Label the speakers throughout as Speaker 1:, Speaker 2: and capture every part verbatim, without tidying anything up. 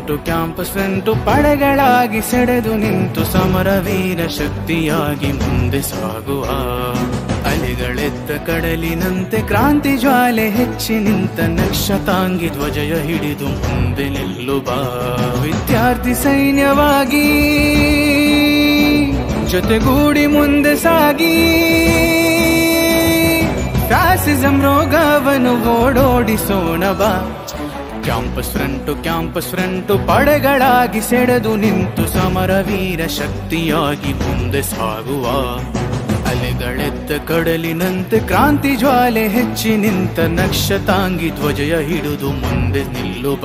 Speaker 1: front campus front ಪಡೆಗಳಾಗಿ ಸೆಡೆದು ನಿಂತು ಸಮರವೀರ ಶಕ್ತಿಯಾಗಿ ಮುಂದೆ ಸಾಗುವ ಅಲೆಗಳೆತ್ತ ಕಡಲಿನಂತೆ ಕ್ರಾಂತಿ ಜ್ವಾಲೆ ಹೆಚ್ಚಿ ನಿಂತ ನಕ್ಷತಾಂಗಿ ಧ್ವಜಯ ಹಿಡಿದು ಮುಂದೆ ನಿಲ್ಲುವ ವಿದ್ಯಾರ್ಥಿ ಸೈನ್ಯವಾಗಿ ಜೊತೆಗೂಡಿ ಮುಂದೆ ಸಾಗಿ ಫ್ಯಾಸಿಸಂ ರೋಗವನ್ನು ಓಡೋಡಿಸೋಣ ಬಾ ಕ್ಯಾಂಪಸ್ ಫ್ರಂಟು ಕ್ಯಾಂಪಸ್ ಫ್ರಂಟು ಪಡೆಗಳಾಗಿ ಸೆಡೆದು ನಿಂತು ಸಮರವೀರ ಶಕ್ತಿಯಾಗಿ ಮುಂದೆ ಸಾಗುವ ಅಲೆಗಳೆತ್ತ ಕಡಲಿನಂತೆ ಕ್ರಾಂತಿ ಜ್ವಾಲೆ ಹೆಚ್ಚಿ ನಿಂತ ನಕ್ಷತಾಂಗಿ ಧ್ವಜಯ ಹಿಡಿದು ಮುಂದೆ ನಿಲ್ಲುವ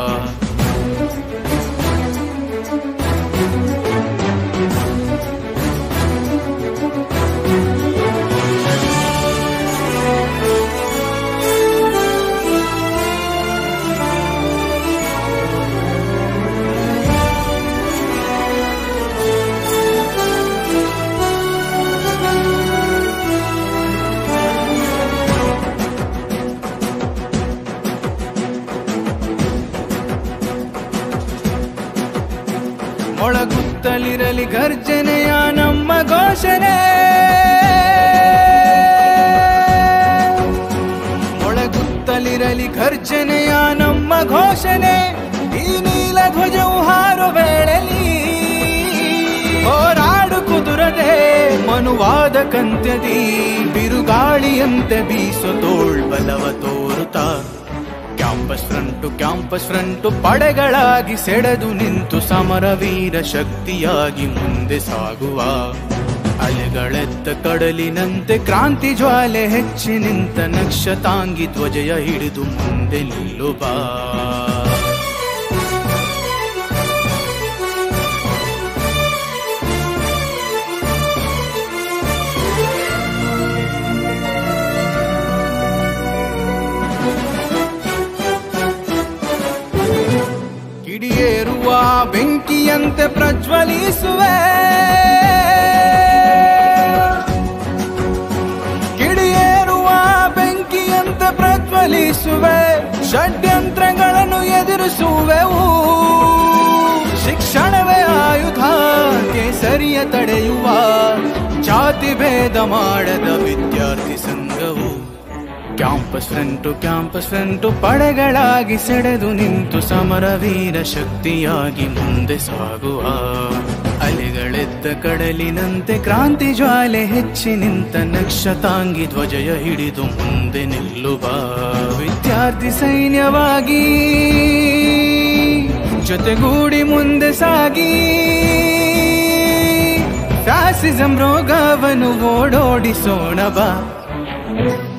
Speaker 1: ಮೊಳಗುತ್ತಲಿರಲಿ ಗರ್ಜನೆಯ ನಮ್ಮ ಘೋಷಣೆ ಮೊಳಗುತ್ತಲಿರಲಿ ಗರ್ಜನೆಯ ನಮ್ಮ ಘೋಷಣೆ ಈ ನೀಲ ಧ್ವಜವು ಹಾರೋ ವೇಳೆಲಿ ಹೋರಾಡು ಕುದುರದೆ ಮನುವಾದ ಕಂತ್ಯದಿ ಬಿರುಗಾಳಿಯಂತೆ ಬೀಸೋ ತೋಳ್ಬಲವ ತೋರುತ್ತಾ ಕ್ಯಾಂಪಸ್ ಫ್ರಂಟು ಕ್ಯಾಂಪಸ್ ಫ್ರಂಟು ಪಡೆಗಳಾಗಿ ಸೆಡೆದು ನಿಂತು ಸಮರವೀರ ಶಕ್ತಿಯಾಗಿ ಮುಂದೆ ಸಾಗುವ ಅಲೆಗಳೆತ್ತ ಕಡಲಿನಂತೆ ಕ್ರಾಂತಿ ಜ್ವಾಲೆ ಹೆಚ್ಚಿ ನಿಂತ ನಕ್ಷತಾಂಗಿ ಧ್ವಜಯ ಹಿಡಿದು ಮುಂದೆ ನಿಲ್ಲುವ ಕಿಡಿಯೇರುವ ಬೆಂಕಿಯಂತೆ ಪ್ರಜ್ವಲಿಸುವೆ ಕಿಡಿಯೇರುವ ಬೆಂಕಿಯಂತೆ ಪ್ರಜ್ವಲಿಸುವೆ ಷಡ್ಯಂತ್ರಗಳನ್ನು ಎದುರಿಸುವೆವು ಶಿಕ್ಷಣವೇ ಆಯುಧ ಕೇಸರಿಯ ತಡೆಯುವ ಜಾತಿ ಭೇದ ಮಾಡದ ವಿದ್ಯಾರ್ಥಿ ಸಂಘವು ಕ್ಯಾಂಪಸ್ ಫ್ರಂಟು ಕ್ಯಾಂಪಸ್ ಫ್ರಂಟು ಪಡೆಗಳಾಗಿ ಸೆಡೆದು ನಿಂತು ಸಮರವೀರ ಶಕ್ತಿಯಾಗಿ ಮುಂದೆ ಸಾಗುವ ಅಲೆಗಳೆದ್ದ ಕಡಲಿನಂತೆ ಕ್ರಾಂತಿ ಜ್ವಾಲೆ ಹೆಚ್ಚಿ ನಿಂತ ನಕ್ಷತಾಂಗಿ ಧ್ವಜಯ ಹಿಡಿದು ಮುಂದೆ ನಿಲ್ಲುವ ವಿದ್ಯಾರ್ಥಿ ಸೈನ್ಯವಾಗಿ ಜೊತೆಗೂಡಿ ಮುಂದೆ ಸಾಗಿ ಫ್ಯಾಸಿಸಂ ರೋಗವನ್ನು ಓಡೋಡಿಸೋಣ ಬಾ